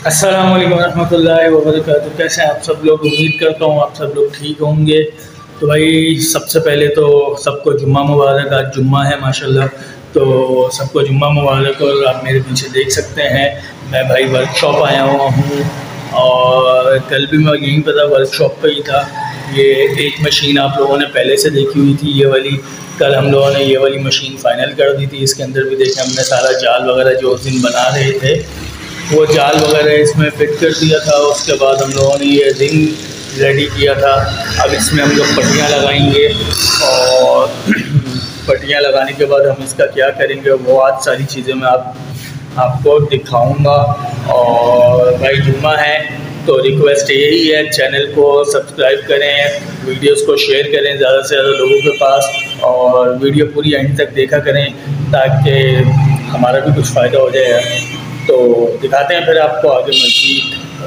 अस्सलाम वालेकुम रहमतुल्लाहि व बरकातुहू। कैसे हैं आप सब लोग? उम्मीद करता हूँ आप सब लोग ठीक होंगे। तो भाई सबसे पहले तो सबको जुम्मा मुबारक। आज जुम्मा है माशाल्लाह, तो सबको जुम्मा मुबारक। और आप मेरे पीछे देख सकते हैं मैं भाई वर्कशॉप आया हुआ हूँ, और कल भी मैं यहीं पर था, वर्कशॉप पे ही था। ये एक मशीन आप लोगों ने पहले से देखी हुई थी, ये वाली। कल हम लोगों ने ये वाली मशीन फ़ाइनल कर दी थी। इसके अंदर भी देखें हमने सारा जाल वगैरह जो उस दिन बना रहे थे वो जाल वगैरह इसमें फिट कर दिया था। उसके बाद हम लोगों ने ये रिंग रेडी किया था। अब इसमें हम लोग पट्टियाँ लगाएंगे, और पट्टियाँ लगाने के बाद हम इसका क्या करेंगे वो आज सारी चीज़ें मैं आपको दिखाऊंगा। और भाई जुम्मा है तो रिक्वेस्ट यही है, चैनल को सब्सक्राइब करें, वीडियोस को शेयर करें ज़्यादा से ज़्यादा लोगों के पास, और वीडियो पूरी एंड तक देखा करें ताकि हमारा भी कुछ फ़ायदा हो जाए। तो दिखाते हैं फिर आपको आगे मज़ीद।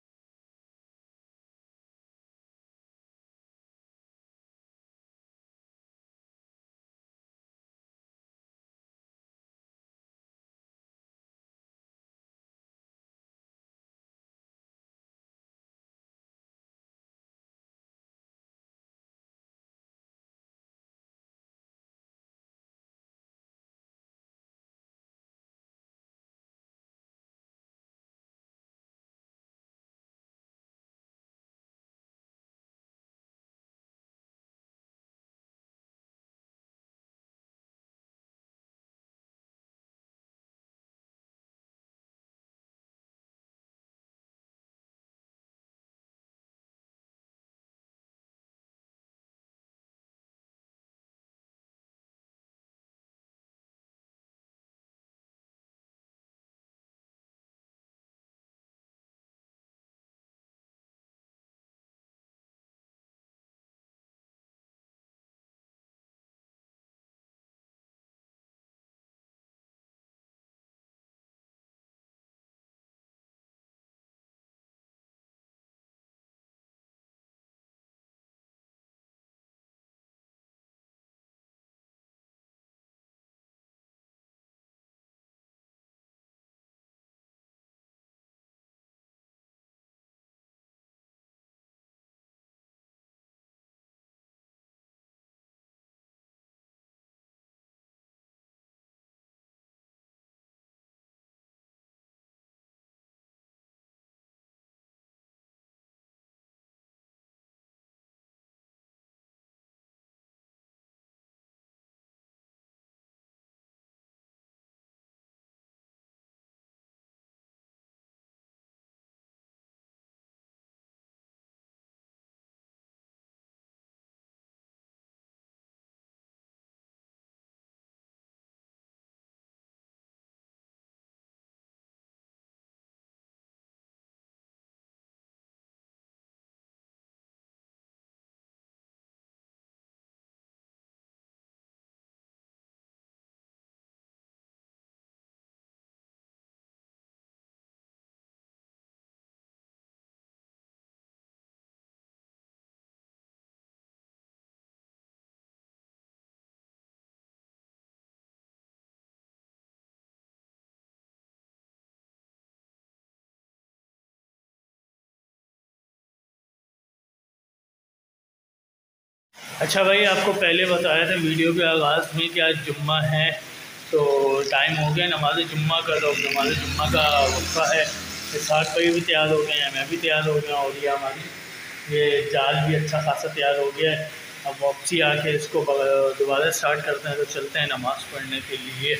अच्छा भाई, आपको पहले बताया था वीडियो के आगाज़ में कि आज जुम्मा है, तो टाइम हो गया नमाज जुम्मा का। तो नमाज जुम्मा का वक्फा है। इसाक भाई भी तैयार हो गए हैं, मैं भी तैयार हो गया, और ये हमारी ये जाल भी अच्छा खासा तैयार हो गया है। अब वापसी आके इसको दोबारा स्टार्ट करते हैं, तो चलते हैं नमाज़ पढ़ने के लिए।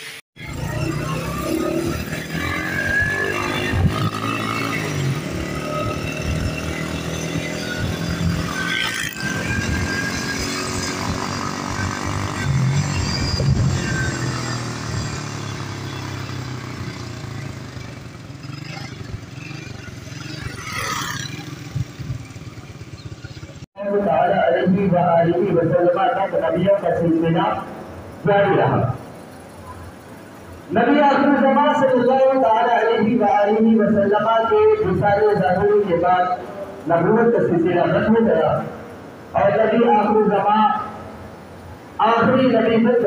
नबियों का सिलसिला जारी रहा। नबी अकरम सल्लल्लाहु अलैहि वसल्लम के रिसाले ज़ाहिरी के बाद नबूवत का सिलसिला खत्म हो गया, और नबी आखिर ज़मां आखिरी नबी में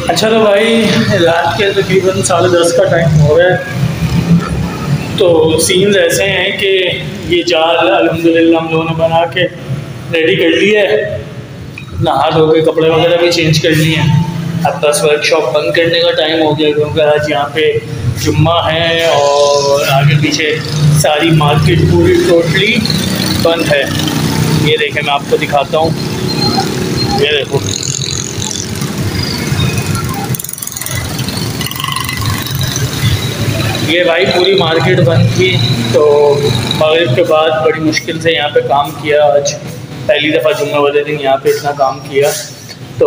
अच्छा तो भाई रात के तकरीबन 10:30 का टाइम हो रहा है। तो सीन्स ऐसे हैं कि ये जाल अल्हम्दुलिल्लाह हम लोगों ने बना के रेडी कर लिया है, नहा धो के कपड़े वगैरह भी चेंज कर लिए हैं। अब बस वर्कशॉप बंद करने का टाइम हो गया, क्योंकि आज यहाँ पे जुम्मा है और आगे पीछे सारी मार्केट पूरी टोटली बंद है। ये देखें, मैं आपको दिखाता हूँ, ये देखो ये भाई पूरी मार्केट बंद थी। तो मगरिब के बाद बड़ी मुश्किल से यहाँ पे काम किया। आज पहली दफ़ा जुम्मे वाले दिन यहाँ पे इतना काम किया। तो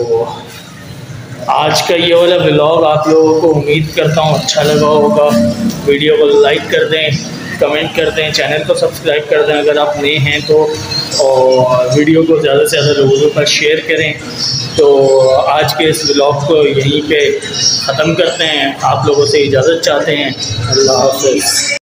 आज का ये वाला व्लॉग आप लोगों को उम्मीद करता हूँ अच्छा लगा होगा। वीडियो को लाइक कर दें, कमेंट कर दें, चैनल को सब्सक्राइब कर दें अगर आप नए हैं तो, और वीडियो को ज़्यादा से ज़्यादा लोगों पर शेयर करें। तो आज के इस व्लॉग को यहीं पे ख़त्म करते हैं, आप लोगों से इजाज़त चाहते हैं। अल्लाह हाफ़िज़।